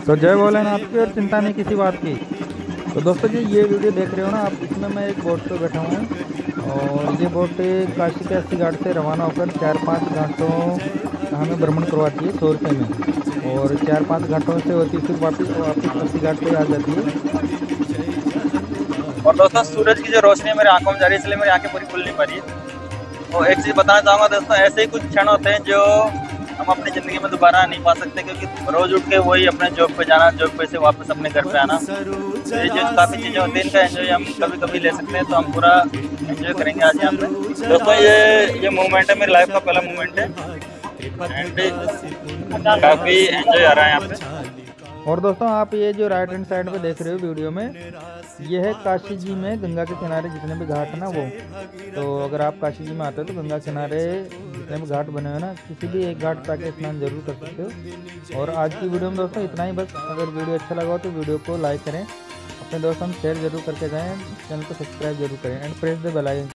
तो जय भोलेनाथ की और चिंता नहीं किसी बात की। तो दोस्तों जी ये वीडियो देख रहे हो ना आप, इसमें मैं एक बोट पे बैठा हूँ और ये बोट काशी के 80 घाट से रवाना होकर 4-5 घाटों का हमें भ्रमण करवाती है 100 रुपये में, और 4-5 घाटों से होती फिर वापस वापस 80 घाट पे आ जाती है। और दोस्तों सूरज की जो रोशनी मेरे आंखों में जा रही है, इसलिए मेरी आंखें पूरी खुल नहीं पा रही है। तो एक चीज़ बताना चाहूँगा दोस्तों, ऐसे ही कुछ क्षण होते हैं जो हम अपनी ज़िंदगी में दोबारा नहीं पा सकते, क्योंकि रोज़ उठ के वही अपने जॉब पे जाना, जॉब पे से वापस अपने घर पे आना, तो ये जो काफ़ी चीज़ें होती हैं इनका एंजॉय हम कभी कभी ले सकते हैं। तो हम पूरा एंजॉय करेंगे आज यहाँ पे। दोस्तों ये मोमेंट है, मेरी लाइफ का पहला मोमेंट है एंड काफ़ी एंजॉय आ रहा है यहाँ पे। और दोस्तों आप ये जो राइट हैंड साइड पे देख रहे हो वीडियो में, ये है काशी जी में गंगा के किनारे जितने भी घाट है ना वो। तो अगर आप काशी जी में आते हो तो गंगा किनारे जितने भी घाट बने हुए ना, किसी भी एक घाट पे आके स्नान जरूर कर सकते हो। और आज की वीडियो में दोस्तों इतना ही बस। अगर वीडियो अच्छा लगा हो तो वीडियो को लाइक करें, अपने दोस्तों शेयर जरूर करके जाएँ, चैनल को सब्सक्राइब जरूर करें and press the bell icon.